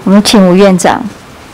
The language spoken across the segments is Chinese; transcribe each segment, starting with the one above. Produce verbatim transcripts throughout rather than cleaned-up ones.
我们请吴院长。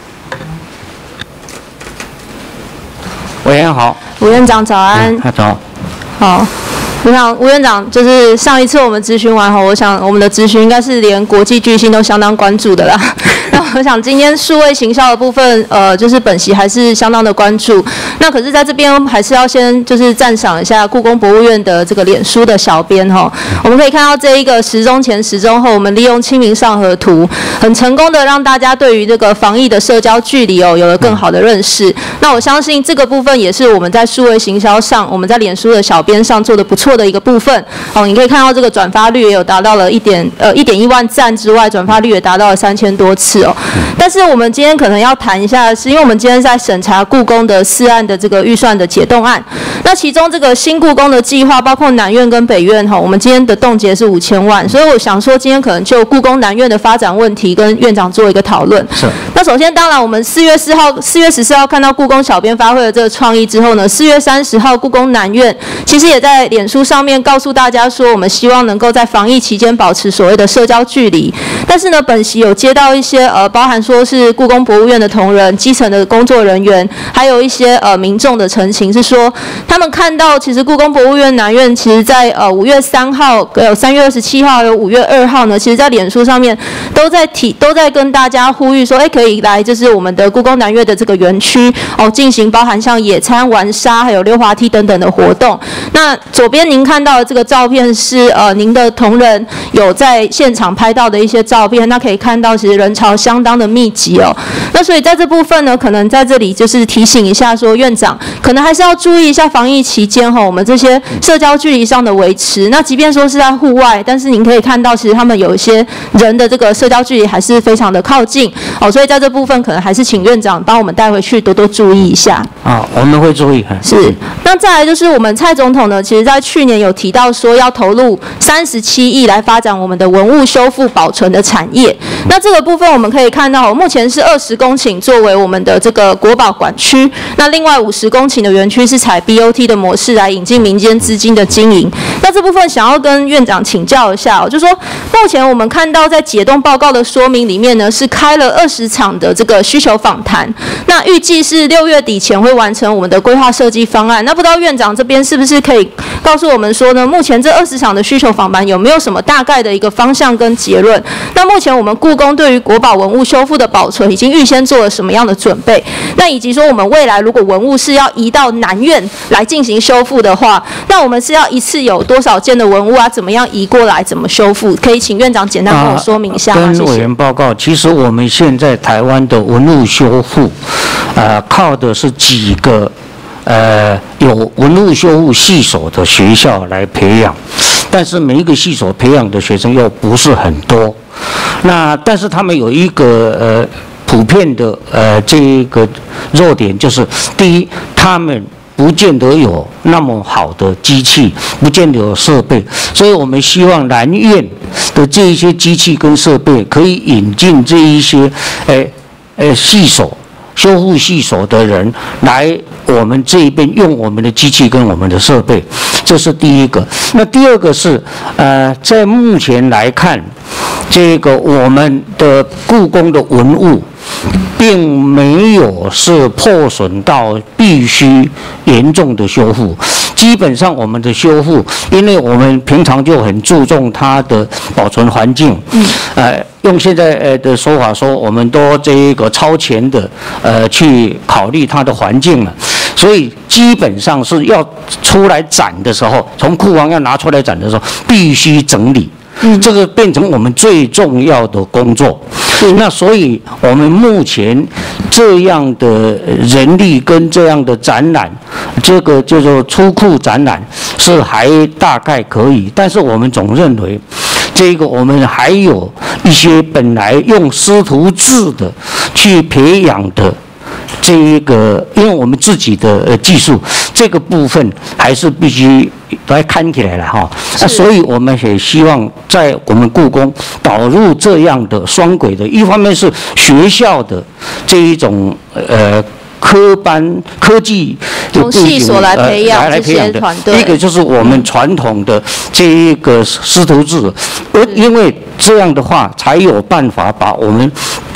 委员好。 吴院长早安。 嗯、早。 好。我想吴院长就是上一次我们咨询完后，我想我们的咨询应该是连国际巨星都相当关注的啦。那我想今天数位行销的部分，呃，就是本席还是相当的关注。那可是在这边还是要先就是赞赏一下故宫博物院的这个脸书的小编哈。我们可以看到这一个时钟前时钟后，我们利用清明上河图，很成功的让大家对于这个防疫的社交距离哦有了更好的认识。那我相信这个部分也是我们在数位行销上，我们在脸书的小编上做的不错的一个部分哦。你可以看到这个转发率也有达到了一点呃一点一万赞之外，转发率也达到了三千多次哦。但是我们今天可能要谈一下，是因为我们今天在审查故宫的四案的这个预算的解冻案。那其中这个新故宫的计划，包括南院跟北院哈，我们今天的冻结是五千万，所以我想说今天可能就故宫南院的发展问题跟院长做一个讨论。 是。 那首先，当然我们四月四号、四月十四号看到故宫小编发挥了这个创意之后呢，四月三十号故宫南院其实也在脸书上面告诉大家说，我们希望能够在防疫期间保持所谓的社交距离。但是呢，本席有接到一些呃，包含说是故宫博物院的同仁、基层的工作人员，还有一些呃民众的陈情，是说他们看到其实故宫博物院南院其实在呃五月三号、有三月二十七号、还有五月二号呢，其实在脸书上面都在提、都在跟大家呼吁说，哎，可以来就是我们的故宫南院的这个园区哦，进行包含像野餐、玩沙，还有溜滑梯等等的活动。那左边您看到的这个照片是呃您的同仁有在现场拍到的一些照片，那可以看到其实人潮相当的密集哦。那所以在这部分呢，可能在这里就是提醒一下说，院长可能还是要注意一下防疫期间哈，我们这些社交距离上的维持。那即便说是在户外，但是您可以看到，其实他们有一些人的这个社交距离还是非常的靠近哦。所以在这部分可能还是请院长帮我们带回去多多注意一下。 啊，我们会注意。 是。那再来就是我们蔡总统呢，其实在去年有提到说要投入三十七亿来发展我们的文物修复保存的产业。那这个部分我们可以看到，目前是二十公顷作为我们的这个国宝馆区，那另外五十公顷的园区是采 B O T 的模式来引进民间资金的经营。那这部分想要跟院长请教一下哦，就是说目前我们看到在解冻报告的说明里面呢，是开了二十场的这个需求访谈，那预计是六月底前会完成我们的规划设计方案。那不知道院长这边是不是可以告诉我们说呢，目前这二十场的需求访谈有没有什么大概的一个方向跟结论？那目前我们故宫对于国宝文物修复的保存已经预先做了什么样的准备？那以及说我们未来如果文物是要移到南院来进行修复的话，那我们是要一次有多少件的文物啊？怎么样移过来？怎么修复？可以请院长简单跟我说明一下吗？ 啊、跟委员报告，其实我们现在台湾的文物修复，呃，靠的是几个呃有文物修复系所的学校来培养，但是每一个系所培养的学生又不是很多。那但是他们有一个呃普遍的呃这个弱点，就是第一，他们不见得有那么好的机器，不见得有设备，所以我们希望南院的这一些机器跟设备可以引进这一些呃呃系所。修复系所的人来我们这一边用我们的机器跟我们的设备，这是第一个。那第二个是，呃，在目前来看，这个我们的故宫的文物，并没有是破损到必须严重的修复。基本上我们的修复，因为我们平常就很注重它的保存环境，呃，用现在呃的说法说，我们都这个超前的呃去考虑它的环境了，所以基本上是要出来展的时候，从库房要拿出来展的时候，必须整理。嗯，这个变成我们最重要的工作。那所以我们目前这样的人力跟这样的展览，这个叫做出库展览是还大概可以，但是我们总认为，这个我们还有一些本来用师徒制的去培养的。这一个，因为我们自己的呃技术这个部分还是必须来看起来了哈，那所以我们也希望在我们故宫导入这样的双轨的，一方面是学校的这一种呃科班科技从系所来培养这些团队， 一个就是我们传统的这一个师徒制，而因为这样的话才有办法把我们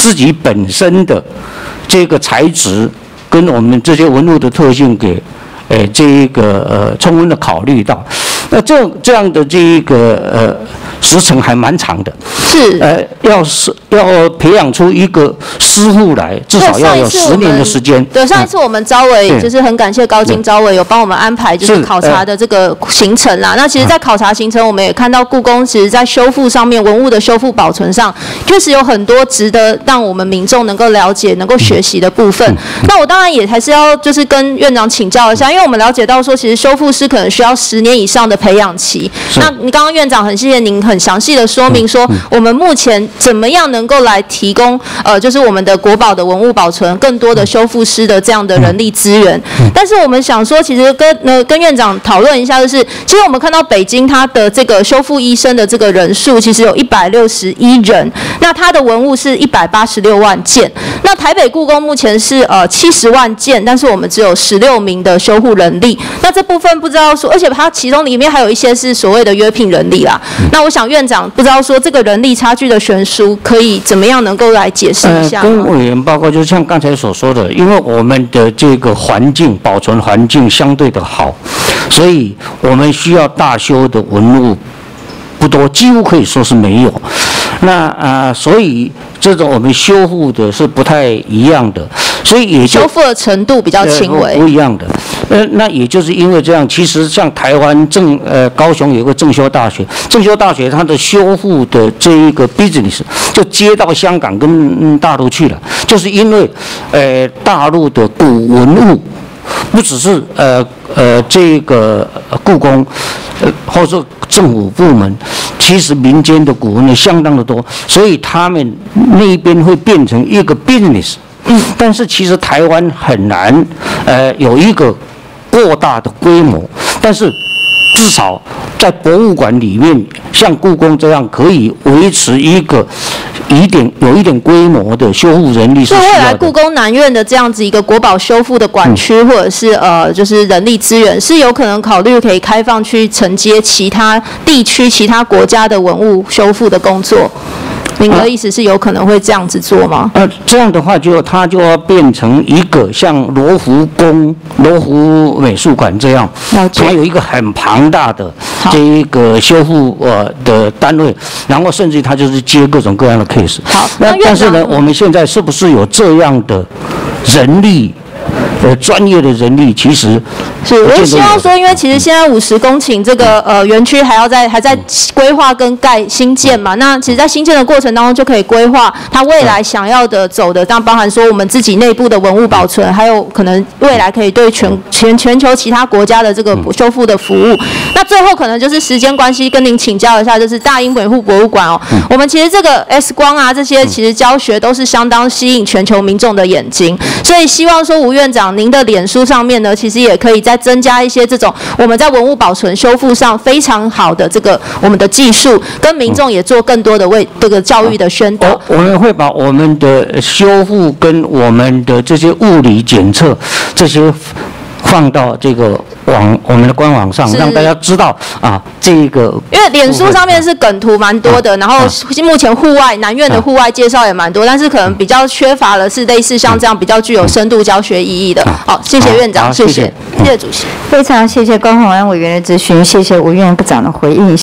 自己本身的这个材质跟我们这些文物的特性给，呃，这一个呃充分的考虑到。那这这样的这一个呃时程还蛮长的， 是呃，要是要培养出一个师傅来，至少要有十年的时间。 对，上一次我们招委就是很感谢高金招委有帮我们安排就是考察的这个行程啦。那其实，在考察行程，我们也看到故宫其实在修复上面，文物的修复保存上，确实有很多值得让我们民众能够了解、能够学习的部分。那我当然也还是要就是跟院长请教一下，因为我们了解到说，其实修复师可能需要十年以上的培养期。那你刚刚院长很谢谢您很详细的说明说，我们目前怎么样能够来提供呃，就是我们的国宝的文物保存更多的修复师的这样的人力资源。但是我们想说，其实跟呃跟院长讨论一下，就是其实我们看到北京它的这个修复医生的这个人数，其实有一百六十一人，那它的文物是一百八十六万件。那台北故宫目前是呃七十万件，但是我们只有十六名的修护人力。那这部分不知道说，而且它其中里面还有一些是所谓的约聘人力啦。那我想院长不知道说这个人力差距的悬殊，可以怎么样能够来解释一下？ 呃，跟委员报告，就像刚才所说的，因为我们的这个环境保存环境相对的好，所以我们需要大修的文物不多，几乎可以说是没有。那啊、呃，所以这种我们修复的是不太一样的，所以也就修复的程度比较轻微， 呃、不一样的。呃，那也就是因为这样，其实像台湾正呃高雄有一个正修大学，正修大学它的修复的这一个 business 就接到香港跟、嗯、大陆去了，就是因为呃大陆的古文物不只是呃呃这个故宫，呃或者政府部门，其实民间的古文物相当的多，所以他们那边会变成一个 business。嗯，但是其实台湾很难，呃，有一个过大的规模，但是至少在博物馆里面，像故宫这样可以维持一个一点有一点规模的修复人力是需要的。 所以未来故宫南院的这样子一个国宝修复的馆区，嗯、或者是呃就是人力资源，是有可能考虑可以开放去承接其他地区、其他国家的文物修复的工作。您的意思是有可能会这样子做吗？ 呃，这样的话就它就要变成一个像罗浮宫、罗浮美术馆这样，它有一个很庞大的这一个修复呃的单位，然后甚至它就是接各种各样的 case。 好， 那但是呢，我们现在是不是有这样的人力？呃，专业的人力其实是，我也希望说，因为其实现在五十公顷这个呃园区还要在还在规划跟盖新建嘛，那其实，在新建的过程当中就可以规划它未来想要的走的，当然包含说我们自己内部的文物保存，还有可能未来可以对全全全球其他国家的这个修复的服务。那最后可能就是时间关系，跟您请教一下，就是大英维护博物馆哦，我们其实这个 X 光啊这些其实教学都是相当吸引全球民众的眼睛，所以希望说吴院长。您的脸书上面呢，其实也可以再增加一些这种我们在文物保存修复上非常好的这个我们的技术，跟民众也做更多的为这个教育的宣导。 我们会把我们的修复跟我们的这些物理检测这些放到这个网我们的官网上，让大家知道啊，这个因为脸书上面是梗图蛮多的，然后目前户外南院的户外介绍也蛮多，但是可能比较缺乏的是类似像这样比较具有深度教学意义的。好，谢谢院长，谢谢，谢谢主席， 非常谢谢高虹安委员的咨询，谢谢吴院部长的回应。